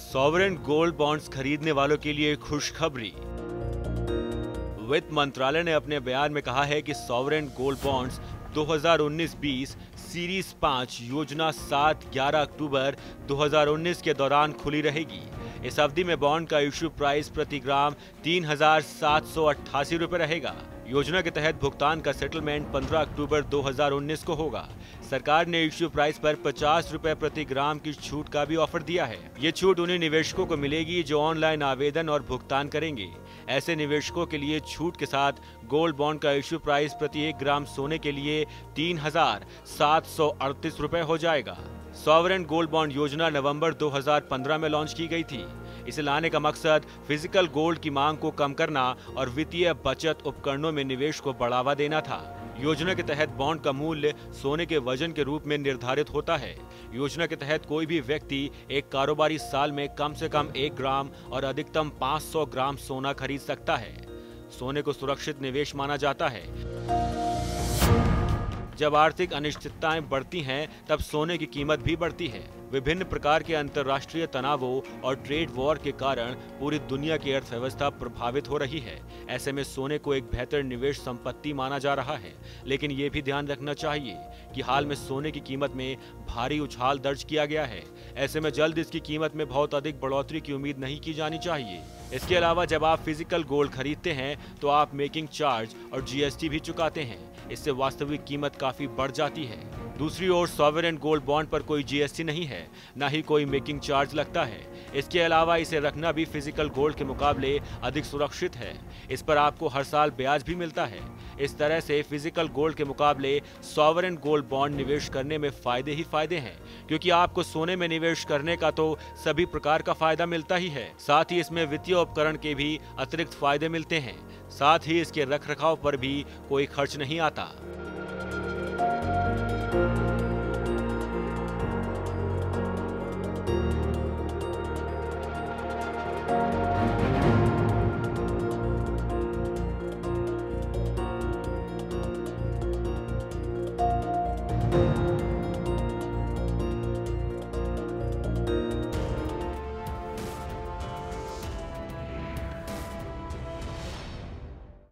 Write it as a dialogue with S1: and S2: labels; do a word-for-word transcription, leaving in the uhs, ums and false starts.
S1: Sovereign gold bonds खरीदने वालों के लिए खुशखबरी। वित्त मंत्रालय ने अपने बयान में कहा है कि सॉवरेन गोल्ड बॉन्ड्स दो हज़ार उन्नीस बीस सीरीज पाँच योजना सात ग्यारह अक्टूबर दो हज़ार उन्नीस के दौरान खुली रहेगी। इस अवधि में बॉन्ड का इश्यू प्राइस प्रति ग्राम तीन हजार सात सौ अट्ठासी रुपए रहेगा। योजना के तहत भुगतान का सेटलमेंट पंद्रह अक्टूबर दो हज़ार उन्नीस को होगा। सरकार ने इश्यू प्राइस पर पचास रुपए प्रति ग्राम की छूट का भी ऑफर दिया है। ये छूट उन्हीं निवेशकों को मिलेगी जो ऑनलाइन आवेदन और भुगतान करेंगे। ऐसे निवेशकों के लिए छूट के साथ गोल्ड बॉन्ड का इश्यू प्राइस प्रति एक ग्राम सोने के लिए तीन हजार सात सौ अड़तीस रुपए हो जाएगा। सॉवरेन गोल्ड बॉन्ड योजना नवंबर दो हज़ार पंद्रह में लॉन्च की गई थी। इसे लाने का मकसद फिजिकल गोल्ड की मांग को कम करना और वित्तीय बचत उपकरणों में निवेश को बढ़ावा देना था। योजना के तहत बॉन्ड का मूल्य सोने के वजन के रूप में निर्धारित होता है। योजना के तहत कोई भी व्यक्ति एक कारोबारी साल में कम से कम एक ग्राम और अधिकतम पाँच सौ ग्राम सोना खरीद सकता है। सोने को सुरक्षित निवेश माना जाता है। जब आर्थिक अनिश्चितताएं बढ़ती हैं, तब सोने की कीमत भी बढ़ती है। विभिन्न प्रकार के अंतर्राष्ट्रीय तनावों और ट्रेड वॉर के कारण पूरी दुनिया की अर्थव्यवस्था प्रभावित हो रही है। ऐसे में सोने को एक बेहतर निवेश संपत्ति माना जा रहा है। लेकिन ये भी ध्यान रखना चाहिए कि हाल में सोने की कीमत में भारी उछाल दर्ज किया गया है। ऐसे में जल्द इसकी कीमत में बहुत अधिक बढ़ोतरी की उम्मीद नहीं की जानी चाहिए। इसके अलावा जब आप फिजिकल गोल्ड खरीदते हैं तो आप मेकिंग चार्ज और जीएसटी भी चुकाते हैं। इससे वास्तविक कीमत काफी बढ़ जाती है। दूसरी ओर सॉवरेन गोल्ड बॉन्ड पर कोई जीएसटी नहीं है, न ही कोई मेकिंग चार्ज लगता है। इसके अलावा इसे रखना भी फिजिकल गोल्ड के मुकाबले अधिक सुरक्षित है। इस पर आपको हर साल ब्याज भी मिलता है। इस तरह से फिजिकल गोल्ड के मुकाबले सॉवरेन गोल्ड बॉन्ड निवेश करने में फायदे ही फायदे हैं, क्योंकि आपको सोने में निवेश करने का तो सभी प्रकार का फायदा मिलता ही है, साथ ही इसमें वित्तीय उपकरण के भी अतिरिक्त फायदे मिलते हैं। साथ ही इसके रखरखाव पर भी कोई खर्च नहीं आता।
S2: you